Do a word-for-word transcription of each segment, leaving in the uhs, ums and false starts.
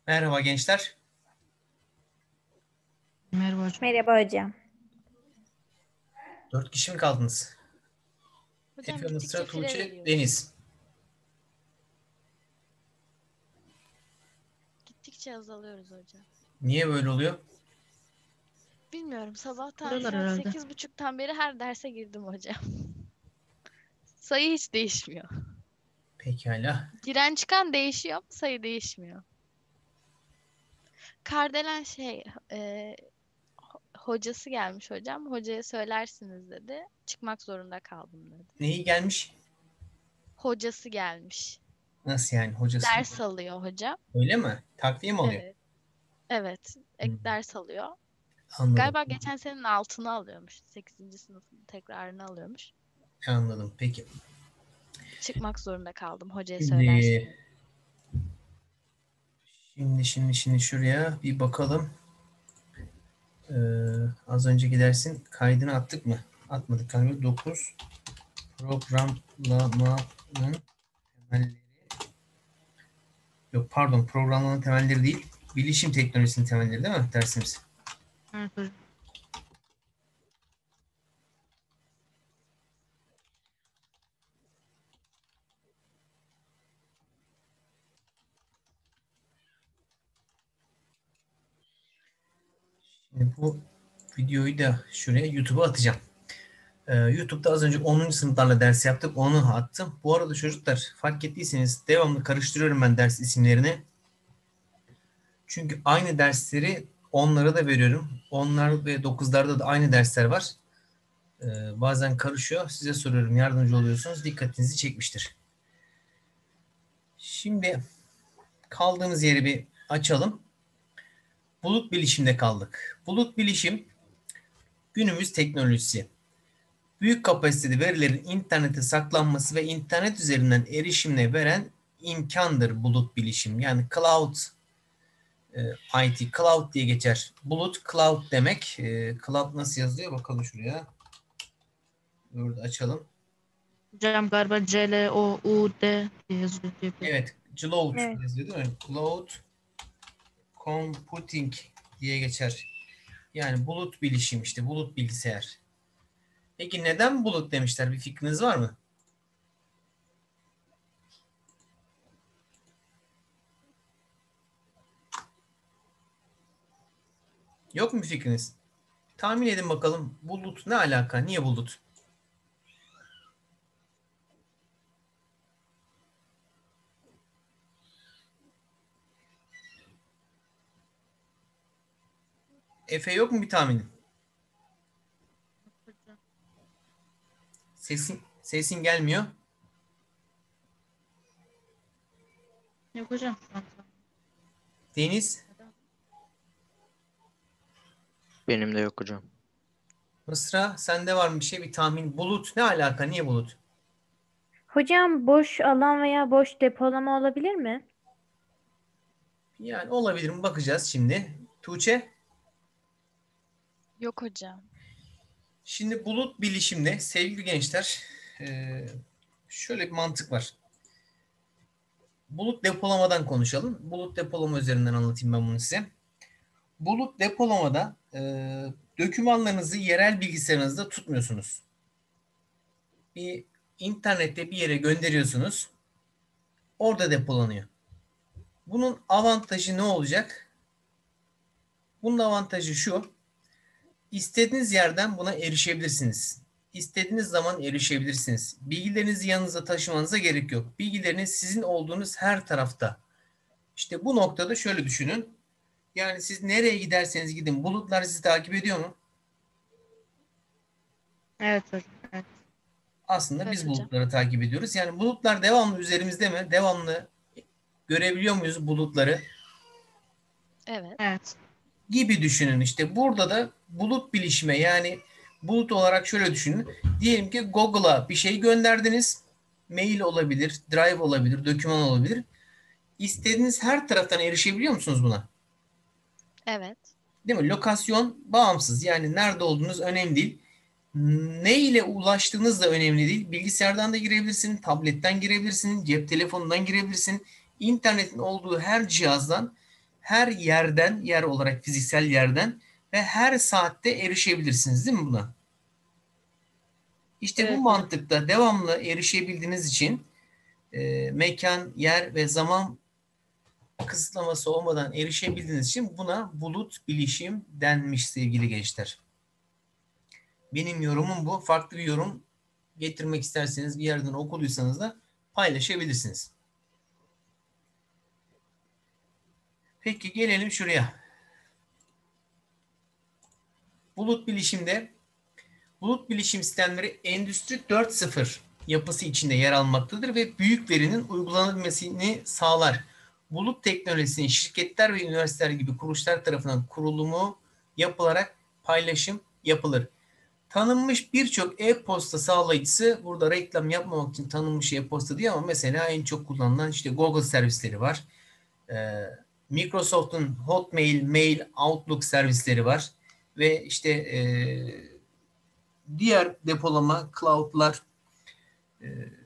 Merhaba gençler. Merhaba hocam. Merhaba hocam. Dört kişi mi kaldınız? Hocam Efe, gittikçe Mısra, fire Tuğçe, veriyoruz. Deniz. Gittikçe azalıyoruz hocam. Niye böyle oluyor? Bilmiyorum, sabahtan Buralar saat herhalde. sekiz buçuktan beri her derse girdim hocam. Sayı hiç değişmiyor. Pekala. Giren çıkan değişiyor ama sayı değişmiyor. Kardelen şey e, ho- hocası gelmiş hocam. Hocaya söylersiniz dedi. Çıkmak zorunda kaldım dedi. Neyi gelmiş? Hocası gelmiş. Nasıl yani hocası? Ders alıyor hocam. Öyle mi? Takviye mi alıyor? Evet. Evet. Ek Hmm, ders alıyor. anladım. Galiba geçen senenin altını alıyormuş. Sekizinci sınıfın tekrarını alıyormuş. Anladım. Peki. Çıkmak zorunda kaldım. Hocaya söylersin Şimdi, dedi. şimdi, şimdi, şimdi şuraya bir bakalım. Ee, az önceki dersin kaydını attık mı? Atmadık galiba. dokuz Programlamanın temelleri. Yok pardon, programlamanın temelleri değil. Bilişim teknolojisinin temelleri değil mi dersimiz? Evet hocam. Şimdi bu videoyu da şuraya YouTube'a atacağım. Ee, YouTube'da az önce onuncu sınıflarla ders yaptık. Onu attım. Bu arada çocuklar fark ettiyseniz devamlı karıştırıyorum ben ders isimlerini. Çünkü aynı dersleri onlara da veriyorum. Onlar ve dokuzlarda da aynı dersler var. Ee, bazen karışıyor. Size soruyorum, yardımcı oluyorsunuz. Dikkatinizi çekmiştir. Şimdi kaldığımız yeri bir açalım. Bulut bilişimde kaldık. Bulut bilişim günümüz teknolojisi. Büyük kapasiteli verilerin internete saklanması ve internet üzerinden erişimine veren imkandır bulut bilişim. Yani cloud e, I T, cloud diye geçer. Bulut, cloud demek. E, cloud nasıl yazılıyor? Bakalım şuraya. Burada açalım. Hocam galiba C L O U D diye yazıyor diye biliyorum. Evet, cloud Evet. yazıyor değil mi? Cloud computing diye geçer. Yani bulut bilişim işte, bulut bilgisayar. Peki neden bulut demişler? Bir fikriniz var mı? Yok mu fikriniz? Tahmin edin bakalım, bulut ne alaka? Niye bulut? Efe, yok mu bir tahminin? Hocam. Sesin sesin gelmiyor. Yok hocam. Deniz, Benim de yok hocam. Mısra, sende var mı bir şey, bir tahmin? Bulut ne alaka? Niye bulut? Hocam boş alan veya boş depolama olabilir mi? Yani olabilir mi? Bakacağız şimdi. Tuğçe, Yok hocam. şimdi bulut bilişimde sevgili gençler eee, şöyle bir mantık var. Bulut depolamadan konuşalım. Bulut depolama üzerinden anlatayım ben bunu size. Bulut depolamada eee dokümanlarınızı yerel bilgisayarınızda tutmuyorsunuz. Bir internette bir yere gönderiyorsunuz. Orada depolanıyor. Bunun avantajı ne olacak? Bunun avantajı şu. İstediğiniz yerden buna erişebilirsiniz. İstediğiniz zaman erişebilirsiniz. Bilgilerinizi yanınıza taşımanıza gerek yok. Bilgileriniz sizin olduğunuz her tarafta. İşte bu noktada şöyle düşünün. Yani siz nereye giderseniz gidin, bulutlar sizi takip ediyor mu? Evet hocam. Evet. Aslında Evet biz hocam. bulutları takip ediyoruz. Yani bulutlar devamlı üzerimizde mi? Devamlı görebiliyor muyuz bulutları? Evet. Evet. Gibi düşünün. İşte burada da bulut bilişime, yani bulut olarak şöyle düşünün. Diyelim ki Google'a bir şey gönderdiniz. Mail olabilir, Drive olabilir, doküman olabilir. İstediğiniz her taraftan erişebiliyor musunuz buna? Evet. Değil mi? Lokasyon bağımsız. Yani nerede olduğunuz önemli değil. Ne ile ulaştığınız da önemli değil. Bilgisayardan da girebilirsin, tabletten girebilirsin, cep telefonundan girebilirsin. İnternetin olduğu her cihazdan her yerden, yer olarak fiziksel yerden ve her saatte erişebilirsiniz değil mi buna? İşte Evet bu hocam. mantıkta devamlı erişebildiğiniz için e, mekan, yer ve zaman kısıtlaması olmadan erişebildiğiniz için buna bulut bilişim denmiş sevgili gençler. Benim yorumum bu. Farklı bir yorum getirmek isterseniz bir yerden okuduysanız da paylaşabilirsiniz. Peki gelelim şuraya. Bulut bilişimde bulut bilişim sistemleri Endüstri dört nokta sıfır yapısı içinde yer almaktadır ve büyük verinin uygulanabilmesini sağlar. Bulut teknolojisinin şirketler ve üniversiteler gibi kuruluşlar tarafından kurulumu yapılarak paylaşım yapılır. Tanınmış birçok e-posta sağlayıcısı, burada reklam yapmamak için tanınmış e-posta diye ama mesela en çok kullanılan işte Google servisleri var. Ee, Microsoft'un Hotmail, Mail, Outlook servisleri var. Ve işte e, diğer depolama cloud'lar, e,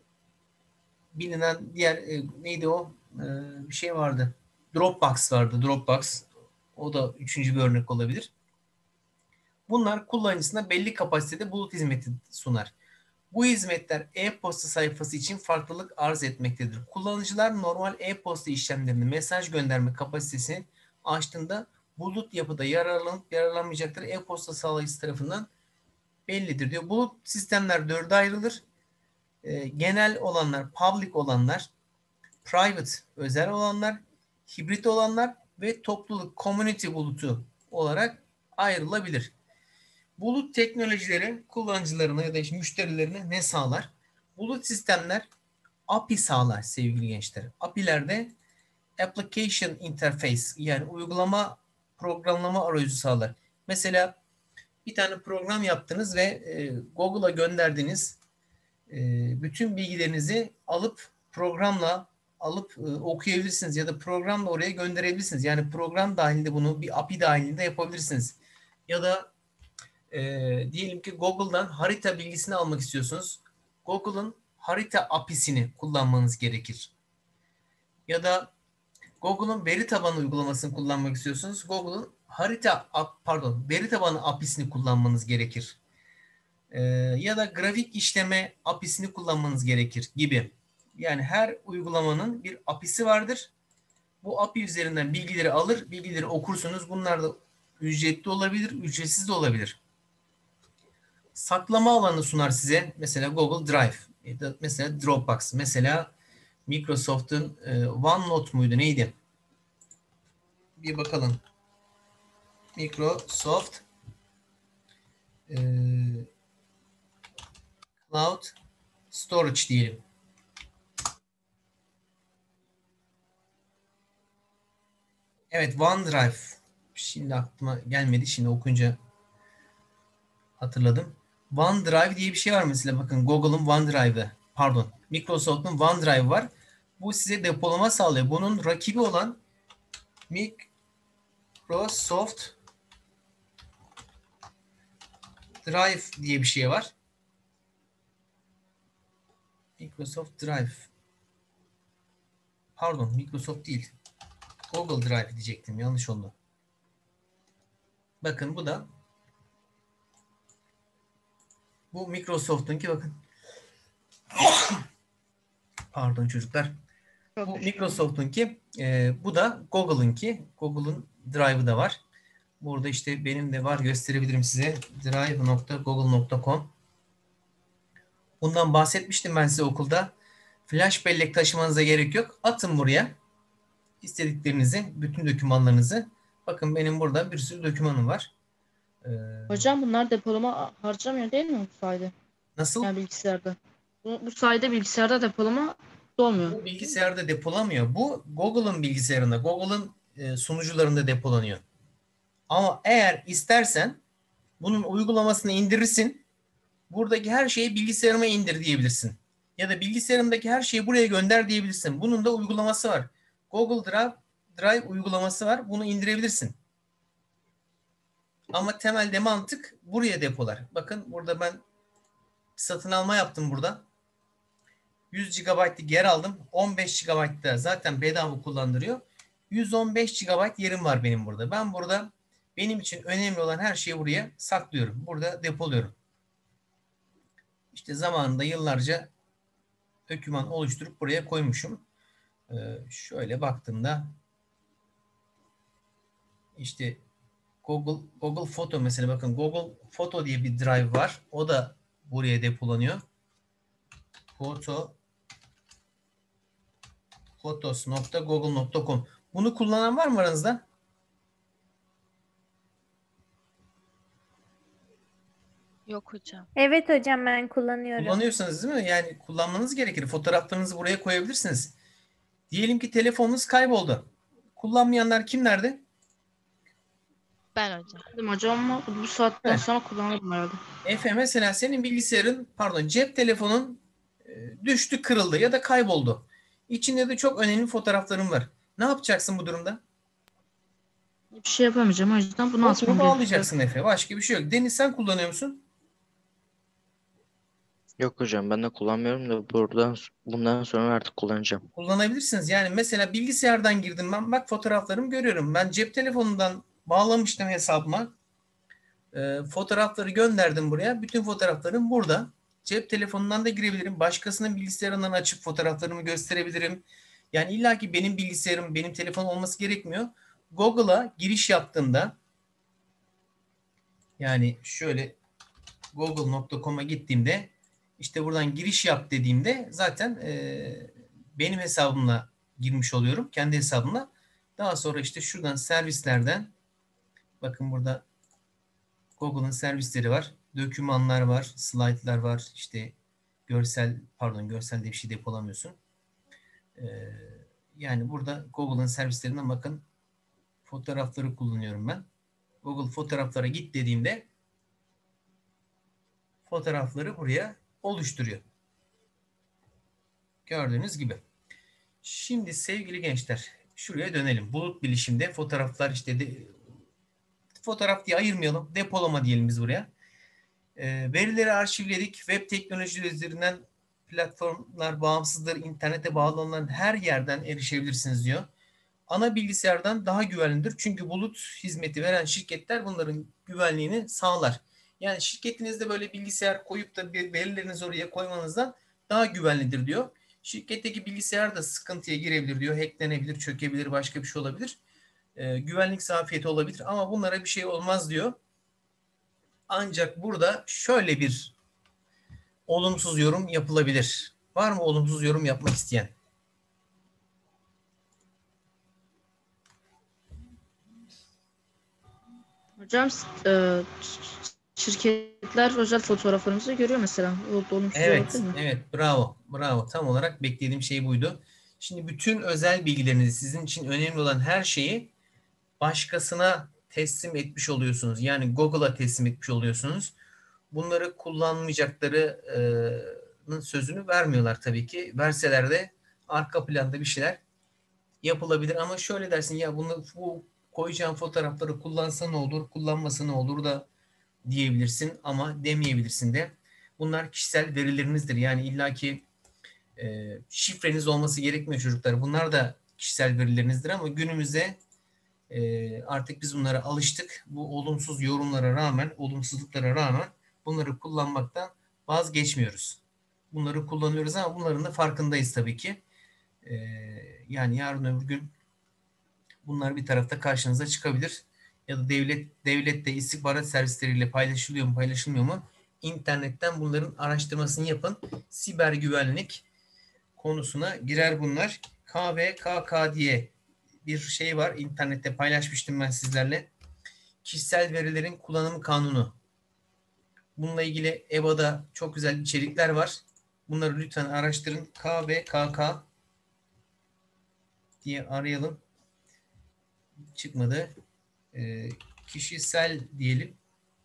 bilinen diğer e, neydi o? E, bir şey vardı. Dropbox vardı. Dropbox. O da üçüncü bir örnek olabilir. Bunlar kullanıcısına belli kapasitede bulut hizmeti sunar. Bu hizmetler e-posta sayfası için farklılık arz etmektedir. Kullanıcılar normal e-posta işlemlerini mesaj gönderme kapasitesini açtığında bulut yapıda yararlanıp yararlanmayacaktır. E-posta sağlayıcısı tarafından bellidir diyor. Bulut sistemler dörde ayrılır. E, genel olanlar, public olanlar, private, özel olanlar, hibrit olanlar ve topluluk, community bulutu olarak ayrılabilir. Bulut teknolojileri kullanıcılarına ya da işte müşterilerine ne sağlar? Bulut sistemler A P I sağlar sevgili gençler. A P I'lerde application interface yani uygulama programlama arayüzü sağlar. Mesela bir tane program yaptınız ve e, Google'a gönderdiğiniz e, bütün bilgilerinizi alıp programla alıp e, okuyabilirsiniz ya da programla oraya gönderebilirsiniz. Yani program dahilinde bunu bir A P I dahilinde yapabilirsiniz. Ya da e, diyelim ki Google'dan harita bilgisini almak istiyorsunuz. Google'ın harita A P I'sini kullanmanız gerekir. Ya da Google'ın veri tabanı uygulamasını kullanmak istiyorsunuz. Google'ın harita pardon veri tabanı A P I'sini kullanmanız gerekir. Ee, ya da grafik işleme A P I'sini kullanmanız gerekir gibi. Yani her uygulamanın bir A P I'si vardır. Bu A P I üzerinden bilgileri alır, bilgileri okursunuz. Bunlar da ücretli olabilir, ücretsiz de olabilir. Saklama alanı sunar size. Mesela Google Drive, ya da mesela Dropbox, mesela Microsoft'un e, OneNote muydu, neydi? Bir bakalım. Microsoft e, Cloud Storage diyelim. Evet, OneDrive. Şimdi aklıma gelmedi. Şimdi okunca hatırladım. OneDrive diye bir şey var mesela. Bakın Google'ın OneDrive'ı. Pardon. Microsoft'un OneDrive var. Bu size depolama sağlıyor. Bunun rakibi olan Microsoft Drive diye bir şey var. Microsoft Drive. Pardon, Microsoft değil. Google Drive diyecektim. Yanlış oldu. Bakın bu da bu Microsoft'unki, bakın. Pardon çocuklar. Çok Bu düşük. Microsoft'unki, e, bu da Google'ınki. Google'ın Drive'ı da var. Burada işte benim de var, gösterebilirim size. drive nokta google nokta com. Bundan bahsetmiştim ben size okulda. Flash bellek taşımanıza gerek yok. Atın buraya istediklerinizi, bütün dokümanlarınızı. Bakın benim burada bir sürü dokümanım var. Ee, Hocam bunlar depolama harcamıyor değil mi bu sayede? nasıl? Yani bilgisayarda. Bu, bu sayede bilgisayarda depolama dolmuyor. Bu bilgisayarda depolamıyor. Bu Google'ın bilgisayarında, Google'ın e, sunucularında depolanıyor. Ama eğer istersen bunun uygulamasını indirirsin. Buradaki her şeyi bilgisayarıma indir diyebilirsin. Ya da bilgisayarımdaki her şeyi buraya gönder diyebilirsin. Bunun da uygulaması var. Google Drive, Drive uygulaması var. Bunu indirebilirsin. Ama temelde mantık buraya depolar. Bakın burada ben satın alma yaptım burada. yüz gigabaytlık yer aldım. on beş gigabayt da zaten bedava kullandırıyor. yüz on beş gigabayt yerim var benim burada. Ben burada benim için önemli olan her şeyi buraya saklıyorum. Burada depoluyorum. İşte zamanında yıllarca doküman oluşturup buraya koymuşum. Ee, şöyle baktığımda işte Google Google Foto mesela, bakın Google Foto diye bir drive var. O da buraya depolanıyor. Foto photos nokta google nokta com. Bunu kullanan var mı aranızda? Yok hocam. Evet hocam, ben kullanıyorum. Kullanıyorsanız değil mi? Yani kullanmanız gerekir. Fotoğraflarınızı buraya koyabilirsiniz. Diyelim ki telefonunuz kayboldu. Kullanmayanlar kimlerdi? Ben hocam. Dedim hocam ama bu saatten Evet. sonra kullanırım herhalde. Efe, mesela senin bilgisayarın, pardon, cep telefonun e, düştü, kırıldı ya da kayboldu. İçinde de çok önemli fotoğrafların var. Ne yapacaksın bu durumda? Bir şey yapamayacağım, o yüzden bunu Bunu atmam gerekiyor. bağlayacaksın Efe. Başka bir şey yok. Deniz, sen kullanıyor musun? Yok hocam, ben de kullanmıyorum da buradan bundan sonra artık kullanacağım. Kullanabilirsiniz. Yani mesela bilgisayardan girdim ben. Bak, fotoğraflarımı görüyorum. Ben cep telefonundan bağlamıştım hesabıma. E, fotoğrafları gönderdim buraya. Bütün fotoğraflarım burada. Cep telefonundan da girebilirim. Başkasının bilgisayarından açıp fotoğraflarımı gösterebilirim. Yani illaki benim bilgisayarım, benim telefonum olması gerekmiyor. Google'a giriş yaptığımda, yani şöyle google nokta com'a gittiğimde, işte buradan giriş yap dediğimde zaten e, benim hesabımla girmiş oluyorum. Kendi hesabımla. Daha sonra işte şuradan servislerden, bakın burada Google'ın servisleri var. Dokümanlar var, slaytlar var. İşte görsel, pardon görsel diye bir şey depolamıyorsun. Ee, yani burada Google'ın servislerinden bakın, fotoğrafları kullanıyorum ben. Google fotoğraflara git dediğimde fotoğrafları buraya oluşturuyor. Gördüğünüz gibi. Şimdi sevgili gençler, şuraya dönelim. Bulut bilişimde fotoğraflar, işte de, fotoğraf diye ayırmayalım. Depolama diyelim biz buraya. E, verileri arşivledik. Web teknolojileri üzerinden platformlar bağımsızdır. İnternete bağlanılan her yerden erişebilirsiniz diyor. Ana bilgisayardan daha güvenlidir. Çünkü bulut hizmeti veren şirketler bunların güvenliğini sağlar. Yani şirketinizde böyle bilgisayar koyup da verilerinizi oraya koymanızdan daha güvenlidir diyor. Şirketteki bilgisayar da sıkıntıya girebilir diyor. Hacklenebilir, çökebilir, başka bir şey olabilir. E, güvenlik zafiyeti olabilir ama bunlara bir şey olmaz diyor. Ancak burada şöyle bir olumsuz yorum yapılabilir. Var mı olumsuz yorum yapmak isteyen? Hocam e, şirketler özel fotoğraflarımızı görüyor mesela. O da olumsuz Evet, olabilir mi? evet, bravo, bravo. Tam olarak beklediğim şey buydu. Şimdi bütün özel bilgilerinizi, sizin için önemli olan her şeyi başkasına teslim etmiş oluyorsunuz. Yani Google'a teslim etmiş oluyorsunuz. Bunları kullanmayacaklarının sözünü vermiyorlar tabii ki. Verseler de arka planda bir şeyler yapılabilir. Ama şöyle dersin, ya bunu, bu koyacağım fotoğrafları kullansa ne olur, kullanmasa ne olur da diyebilirsin ama demeyebilirsin de. Bunlar kişisel verilerinizdir. Yani illaki e, şifreniz olması gerekmiyor çocuklar. Bunlar da kişisel verilerinizdir ama günümüzde e, artık biz bunlara alıştık. Bu olumsuz yorumlara rağmen, olumsuzluklara rağmen bunları kullanmaktan vazgeçmiyoruz. Bunları kullanıyoruz ama bunların da farkındayız tabii ki. E, yani yarın öbür gün bunlar bir tarafta karşınıza çıkabilir. Ya da devlet devlette istihbarat servisleriyle paylaşılıyor mu, paylaşılmıyor mu? İnternetten bunların araştırmasını yapın. Siber güvenlik konusuna girer bunlar. K V K K diye bir şey var. İnternette paylaşmıştım ben sizlerle. Kişisel verilerin kullanımı kanunu. Bununla ilgili E B A'da çok güzel içerikler var. Bunları lütfen araştırın. K V K K diye arayalım. Çıkmadı. Ee, kişisel diyelim.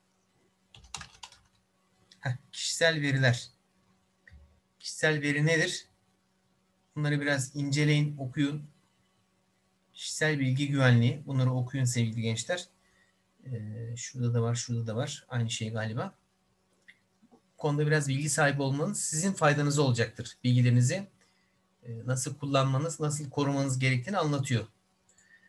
Heh, kişisel veriler. Kişisel veri nedir? Bunları biraz inceleyin, okuyun. Kişisel bilgi güvenliği. Bunları okuyun sevgili gençler. Ee, şurada da var, şurada da var. Aynı şey galiba. Bu konuda biraz bilgi sahibi olmanız sizin faydanıza olacaktır. Bilgilerinizi e, nasıl kullanmanız, nasıl korumanız gerektiğini anlatıyor.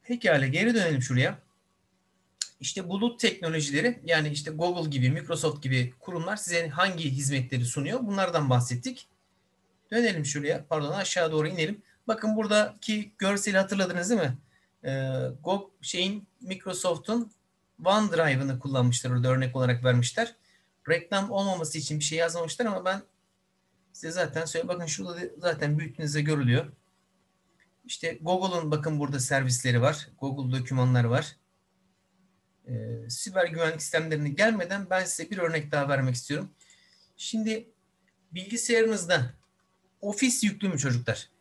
Pekala, geri dönelim şuraya. İşte bulut teknolojileri, yani işte Google gibi, Microsoft gibi kurumlar size hangi hizmetleri sunuyor? Bunlardan bahsettik. Dönelim şuraya. Pardon, aşağı doğru inelim. Bakın buradaki görseli hatırladınız değil mi? Ee, Go şeyin Microsoft'un OneDrive'ını kullanmışlar. Orada örnek olarak vermişler. Reklam olmaması için bir şey yazmamışlar ama ben size zaten söyle. Bakın şurada da zaten büyüklüğünüzde görülüyor. İşte Google'un bakın burada servisleri var. Google dokümanlar var. Ee, siber güvenlik sistemlerine gelmeden ben size bir örnek daha vermek istiyorum. Şimdi bilgisayarınızda Office yüklü mü çocuklar?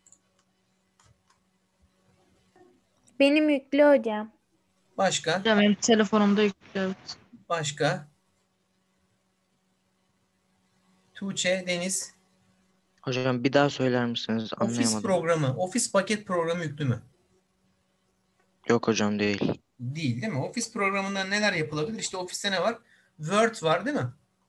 Benim yüklü hocam. Başka? Hocam benim telefonumda yüklü. Evet. Başka? Tuğçe, Deniz. Hocam bir daha söyler misiniz? Office Anlayamadım. programı, Office paket programı yüklü mü? Yok hocam değil. Değil, değil mi? Office programından neler yapılabilir? İşte Office'te ne var? Word var, değil mi?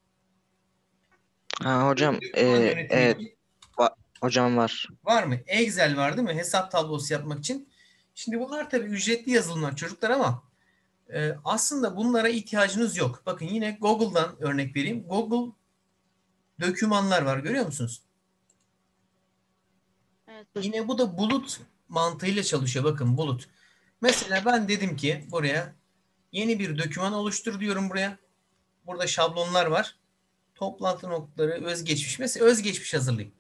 Ha hocam Doküman e, yönetimi evet için. va- hocam var. Var mı? Excel var, değil mi? Hesap tablosu yapmak için. Şimdi bunlar tabii ücretli yazılımlar çocuklar ama e, aslında bunlara ihtiyacınız yok. Bakın yine Google'dan örnek vereyim. Google dokümanlar var, görüyor musunuz? Evet hocam. Yine bu da bulut mantığıyla çalışıyor. Bakın bulut. Mesela ben dedim ki buraya yeni bir doküman oluştur diyorum buraya. Burada şablonlar var. Toplantı notları, özgeçmiş. Mesela özgeçmiş hazırlayayım.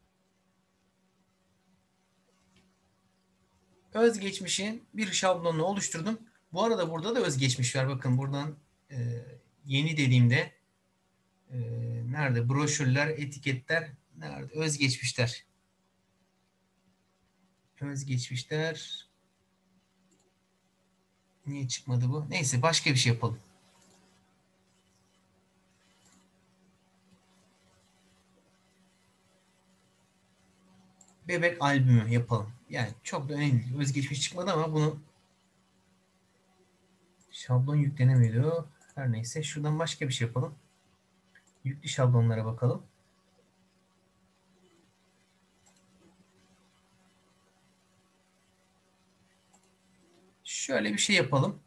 Özgeçmişin bir şablonunu oluşturdum. Bu arada burada da özgeçmiş var. Bakın buradan e, yeni dediğimde e, nerede? Broşürler, etiketler, nerede? Özgeçmişler. Özgeçmişler. Niye çıkmadı bu? Neyse başka bir şey yapalım. Bebek albümü yapalım. Yani çok da önemli değil. Özgeçmiş çıkmadı ama bunu şablon yüklenemiyor. Her neyse şuradan başka bir şey yapalım. Yüklü şablonlara bakalım. Şöyle bir şey yapalım.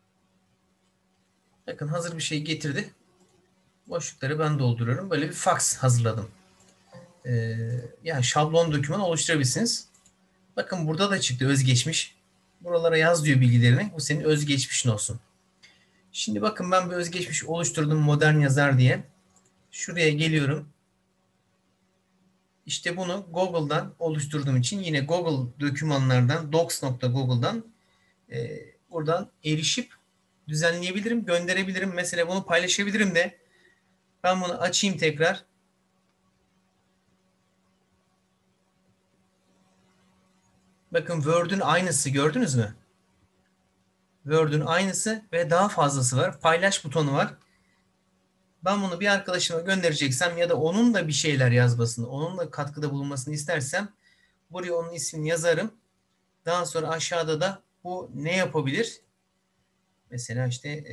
Bakın hazır bir şey getirdi. Boşlukları ben dolduruyorum. Böyle bir fax hazırladım. Ee, yani şablon doküman oluşturabilirsiniz. Bakın burada da çıktı özgeçmiş. Buralara yaz diyor bilgilerini. Bu senin özgeçmişin olsun. Şimdi bakın ben bir özgeçmiş oluşturdum modern yazar diye. Şuraya geliyorum. İşte bunu Google'dan oluşturduğum için yine Google dokümanlardan docs nokta google'dan e, buradan erişip düzenleyebilirim, gönderebilirim. Mesela bunu paylaşabilirim de ben bunu açayım tekrar. Bakın Word'ün aynısı gördünüz mü? Word'ün aynısı ve daha fazlası var. Paylaş butonu var. Ben bunu bir arkadaşıma göndereceksem ya da onun da bir şeyler yazmasını, onun da katkıda bulunmasını istersem buraya onun ismini yazarım. Daha sonra aşağıda da bu ne yapabilir? Mesela işte e,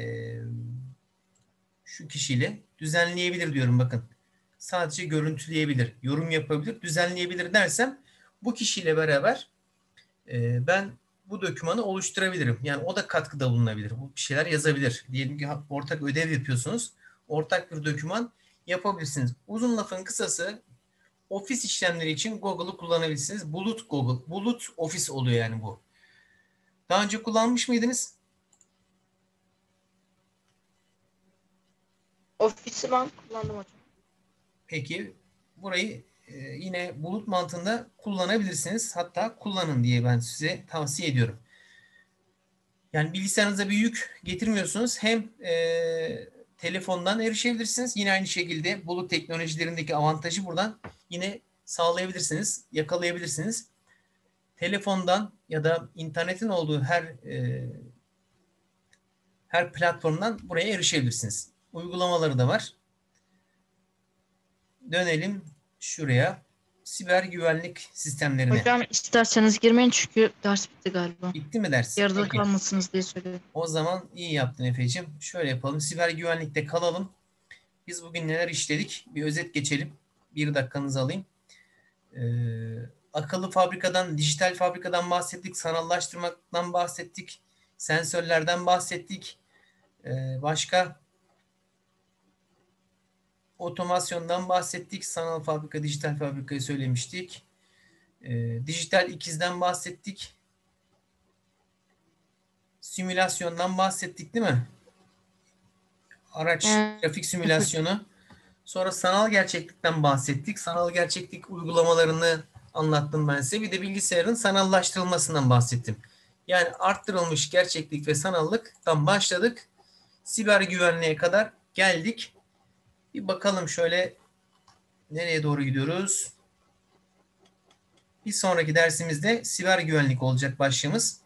şu kişiyle düzenleyebilir diyorum bakın. Sadece görüntüleyebilir, yorum yapabilir, düzenleyebilir dersem bu kişiyle beraber e, ben bu dokümanı oluşturabilirim. Yani o da katkıda bulunabilir. Bu bir şeyler yazabilir. Diyelim ki ortak ödev yapıyorsunuz. Ortak bir doküman yapabilirsiniz. Uzun lafın kısası ofis işlemleri için Google'ı kullanabilirsiniz. Bulut Google, bulut ofis oluyor yani bu. Daha önce kullanmış mıydınız? Ofisi ben kullandım hocam. Peki burayı e, yine bulut mantığında kullanabilirsiniz. Hatta kullanın diye ben size tavsiye ediyorum. Yani bilgisayarınıza bir yük getirmiyorsunuz. Hem e, telefondan erişebilirsiniz. Yine aynı şekilde bulut teknolojilerindeki avantajı buradan yine sağlayabilirsiniz, yakalayabilirsiniz. Telefondan ya da internetin olduğu her e, her platformdan buraya erişebilirsiniz. Uygulamaları da var. Dönelim şuraya. Siber güvenlik sistemlerine. Hocam isterseniz girmeyin çünkü ders bitti galiba. Bitti mi ders? Yarıda Peki. kalmasınız diye söyledim. O zaman iyi yaptın Efe'cim. Şöyle yapalım. Siber güvenlikte kalalım. Biz bugün neler işledik? Bir özet geçelim. Bir dakikanızı alayım. Ee, akıllı fabrikadan, dijital fabrikadan bahsettik, sanallaştırmaktan bahsettik, sensörlerden bahsettik. Ee, başka otomasyondan bahsettik, sanal fabrika, dijital fabrikayı söylemiştik. Ee, dijital ikizden bahsettik. Simülasyondan bahsettik değil mi? Araç Evet. trafik simülasyonu. Sonra sanal gerçeklikten bahsettik. Sanal gerçeklik uygulamalarını anlattım ben size. Bir de bilgisayarın sanallaştırılmasından bahsettim. Yani arttırılmış gerçeklik ve sanallıktan başladık. Siber güvenliğe kadar geldik. Bir bakalım şöyle nereye doğru gidiyoruz. Bir sonraki dersimizde siber güvenlik olacak başlığımız.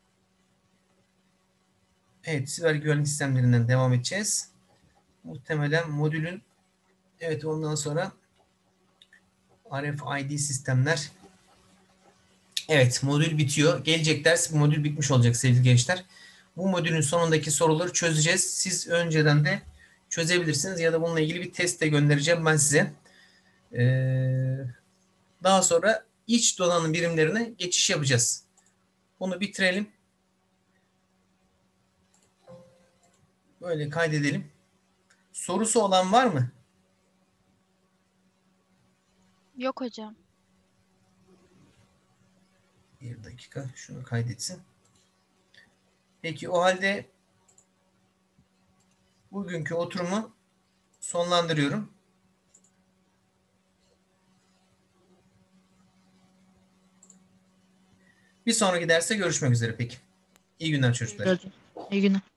Evet, siber güvenlik sistemlerinden devam edeceğiz. Muhtemelen modülün, evet, ondan sonra R F I D sistemler. Evet, modül bitiyor. Gelecek ders bu modül bitmiş olacak sevgili gençler. Bu modülün sonundaki soruları çözeceğiz. Siz önceden de çözebilirsiniz ya da bununla ilgili bir test de göndereceğim ben size. Ee, daha sonra iç donanım birimlerine geçiş yapacağız. Bunu bitirelim. Böyle kaydedelim. Sorusu olan var mı? Yok hocam. Bir dakika şunu kaydetsin. Peki o halde bugünkü oturumu sonlandırıyorum. Bir sonraki derste görüşmek üzere peki. İyi günler çocuklar. İyi günler.